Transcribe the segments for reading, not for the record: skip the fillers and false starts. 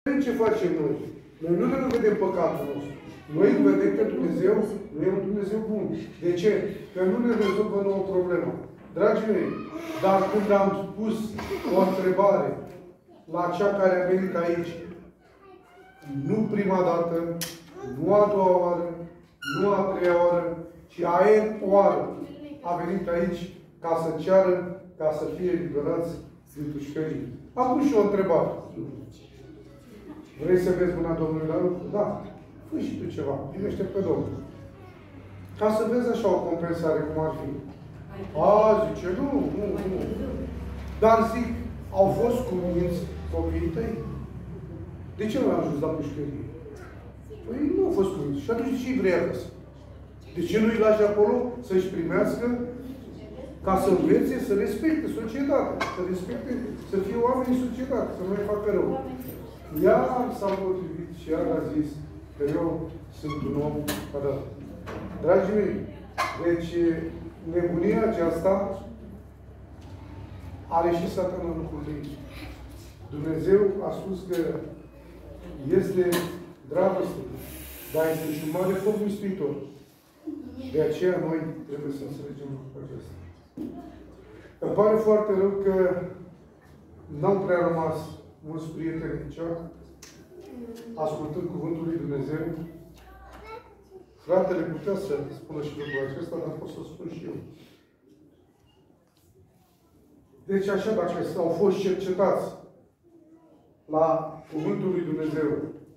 Ce facem noi? Noi nu ne vedem păcatul nostru. Noi vedem că Dumnezeu nu e un Dumnezeu bun. De ce? Că nu ne rezolvă nouă problemă. Dragii mei, dar când am pus o întrebare la cea care a venit aici, nu prima dată, nu a doua oară, nu a treia oară, ci a oară a venit aici ca să ceară, ca să fie eliberați din dușcării. Am pus și o întrebare. Vrei să vezi mâna Domnului la lucru? Da. Fă și tu ceva. Primește pe Domnul. Ca să vezi așa o compensare, cum ar fi. A, zice, nu. Dar zic, au fost cuminți copiii tăi? De ce nu l-am dus la pușcărie? Păi nu au fost cuminți. Și atunci ce vrei acasă? De ce nu-i lași acolo să-și primească ca să învețe, să respecte societatea, să respecte, să fie oameni în societate, să nu mai facă rău. Ea s-a potrivit și ea a zis că eu sunt un om adevărat. Dragii mei, deci nebunia aceasta are și Satan în lucrul ei. Dumnezeu a spus că este dragoste, dar este și un mare foc mistuitor. De aceea noi trebuie să înțelegem lucrul acesta. Îmi pare foarte rău că n-au prea rămas mulți prieteni aici, ascultând Cuvântul lui Dumnezeu. Fratele putea să spună și lucrul acesta, dar pot să spun și eu. Deci așa, dacă au fost cercetați la Cuvântul lui Dumnezeu,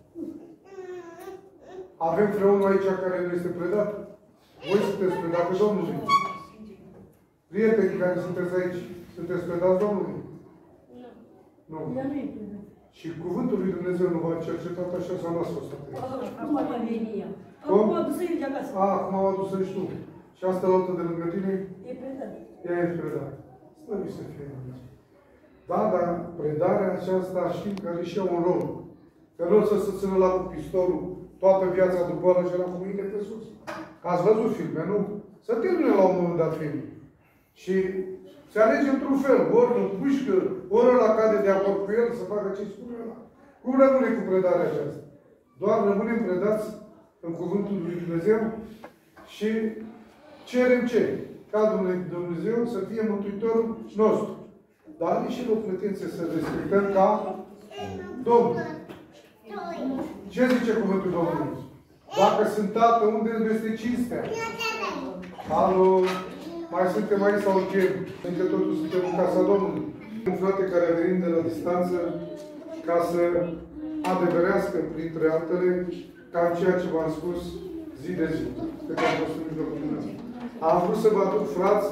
avem vreunul aici care nu este predat? Voi sunteți predați Domnului. Prietenii care sunteți aici, sunteți predați Domnului? Nu. Și Cuvântul lui Dumnezeu nu v-a cercetat așa sau n-ați fost atent? Acum a venit ea. Acum a adus aici acasă. Acum a adus aici tu. Și asta la altă de lângă tine? E predat. Ea e predat. Slăvit să fie Dumnezeu. Da, dar predarea aceasta știm că are și ea un rol. Că nu o să se țină la cu pistolul toată viața după ăla și la cu mâine pe sus. Că ați văzut filme, nu? Să termine la un moment dat filmul. Și se alege într-un fel, ori îl pușcă, ori ăla cade de acord cu el, să facă ce spune ăla. Cum rămâne cu predarea aceasta? Doar rămânem predați în Cuvântul lui Dumnezeu și cerem ce? Ca Dumnezeu să fie Mântuitorul nostru. Dar are și o pretenție să respectăm ca Domnul. Ce zice Cuvântul Domnului? Dacă sunt tată, unde este cinstea? Alo! Mai suntem aici sau chem? Încă totul suntem în casa Domnului. Un frate care a venit de la distanță ca să adeverească, printre altele, cam ceea ce v-am spus zi de zi. Pe care am fost în mijlocul. Am vrut să vă aduc frați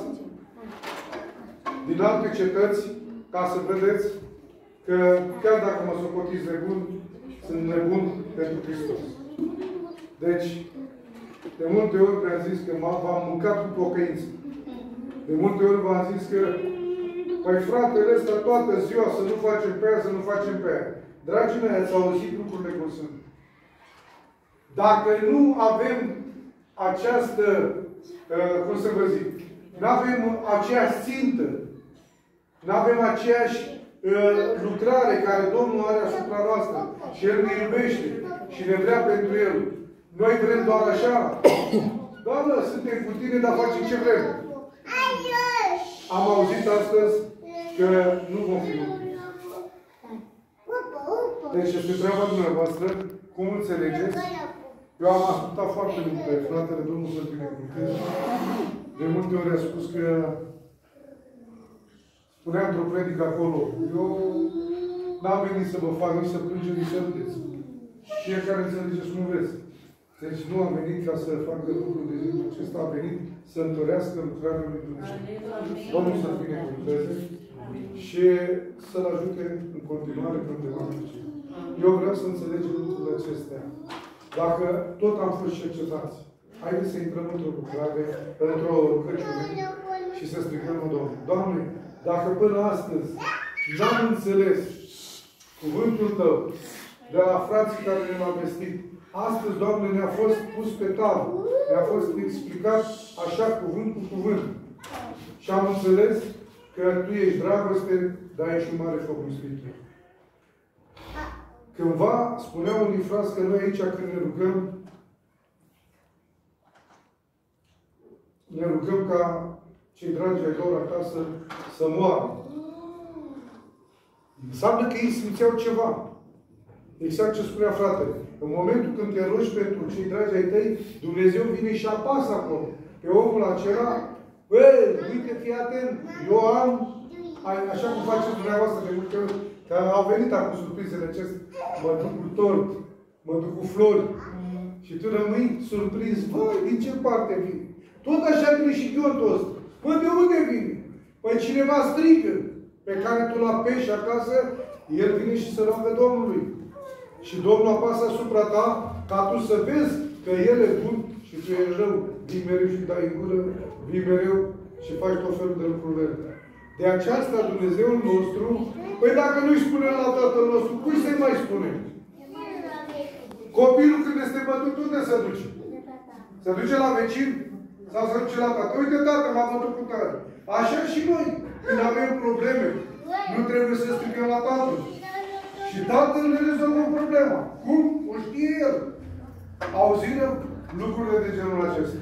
din alte cetăți ca să vedeți că chiar dacă mă socotiți nebun, sunt nebun pentru Hristos. Deci, de multe ori mi-a zis că v-am mâncat cu pocăință. De multe ori v-am zis că păi fratele ăsta toată ziua să nu facem pe aia, să nu facem pe aia. Dragii mei, ați auzit lucrurile cum sunt. Dacă nu avem această, cum să vă zic, nu avem aceeași țintă, nu avem aceeași lucrare care Domnul are asupra noastră și El ne iubește și ne vrea pentru El. Noi vrem doar așa. Doamnă, suntem cu tine, dar facem ce vrem. Am auzit astăzi că nu vom fi mântuiți. Deci este treaba dumneavoastră. Cum înțelegeți? Eu am ascultat foarte mult pe fratele Domnul să-l binecuvânteze. De multe ori a spus că spunea într-o predică acolo. Eu n-am venit să vă fac nici să plângem, nici să râdeți. Fiecare înțelegeți cum vreți. Deci nu am venit ca să facă lucrul de genul acesta, a venit să întărească lucrarea lui Dumnezeu. Domnul să-l binecuvânteze și să-l ajute în continuare până de oameni. Eu vreau să înțelegem lucrurile acestea. Dacă tot am fost cercetați, haideți să intrăm într-o lucrare, într-o rugăciune și să strigăm la Domnul. Doamne, dacă până astăzi n-am înțeles cuvântul Tău de la frații care ne-l-au vestit, astăzi, Doamne, ne-a fost pus pe tavă, ne-a fost explicat așa cuvânt cu cuvânt. Și am înțeles că Tu ești dragoste, dar ești un mare foc mistuitor. cândva spunea unii frați că noi aici când ne rugăm ca cei dragi ai lor acasă să moară. Înseamnă că ei simțeau ceva. Exact ce spunea fratele. În momentul când te rogi pentru cei dragi ai tăi, Dumnezeu vine și apasă acolo. Pe omul acela, băi, uite, fii atent, eu am, așa cum faceți dumneavoastră de multe ori, că au venit acum surprizele acestea, mă duc cu tort, mă duc cu flori. Și tu rămâi surprins, băi, din ce parte vine? Tot așa vine și ghiontul ăsta. Bă, de unde vine? Păi cineva strică, pe care tu l apeși acasă, el vine și se roagă Domnului. Și Domnul apasă asupra ta, ca tu să vezi că El e bun și tu ești rău. Vii mereu și dai în gură, vii mereu și faci tot felul de lucruri rele. De aceasta Dumnezeul nostru, păi dacă nu-i spunem la Tatăl nostru, cui să-i mai spunem? Copilul când este bătut, unde se duce? Se duce la vecin? Sau se duce la tată? Uite, tată, m-am bătut cu tare. Așa și noi, când avem probleme, nu trebuie să strigăm la Tatăl. Și Tatăl ne rezolvă problema. Cum? O știe El. Auzire lucrurile de genul acesta.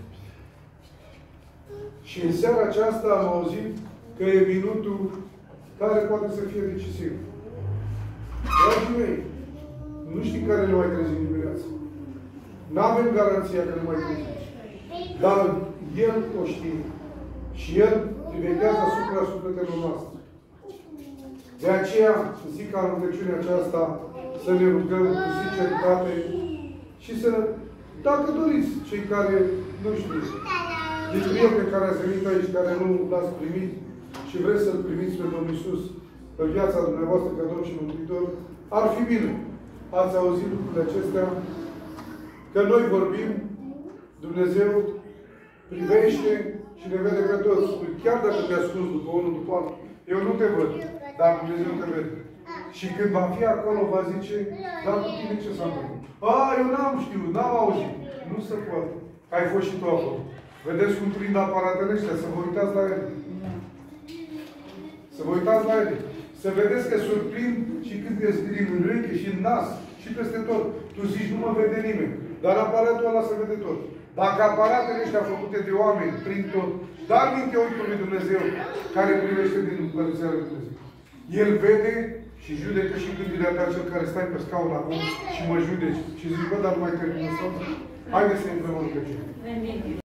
Și în seara aceasta am auzit că e minutul care poate să fie decisiv. Dragii mei, nu știi care ne mai trezim dimineața. Nu avem garanția că ne mai trezim. Dar El o știe. Și El veghează asupra sufletelor noastre. De aceea, zic ca în rugăciunea aceasta, să ne rugăm cu sinceritate și să, dacă doriți, cei care, nu știu, din prieteni care ați venit aici, care nu l-ați primit și vreți să-L primiți pe Domnul Iisus în viața dumneavoastră ca Domn și Mântuitor, ar fi bine. Ați auzit lucrurile acestea, că noi vorbim, Dumnezeu privește și ne vede pe toți. Chiar dacă te ascunzi după unul, după altul, eu nu te văd, dar Dumnezeu te vede. Și când va fi acolo, va zice, dar cu tine ce s-a întâmplat? Eu n-am știut, n-am auzit. Nu se poate. Ai fost și tu acolo. Vedeți cum prind aparatele ăștia, să vă uitați la ele. Să vă uitați la ele. Să vedeți că surprind și când te scrii în ureche și în nas și peste tot. Tu zici, nu mă vede nimeni. Dar aparatul ăla se vede tot. Dacă aparatele ăștia făcute de oameni, prin tot, dar minte ochiul lui Dumnezeu, care privește din Împărăția lui Dumnezeu. El vede și judecă și gândirea ta, cel care stai pe scaun acum și mă judeci. Și zici, bă, dar nu mai termină sau? Haideți să intrăm în rugăciune.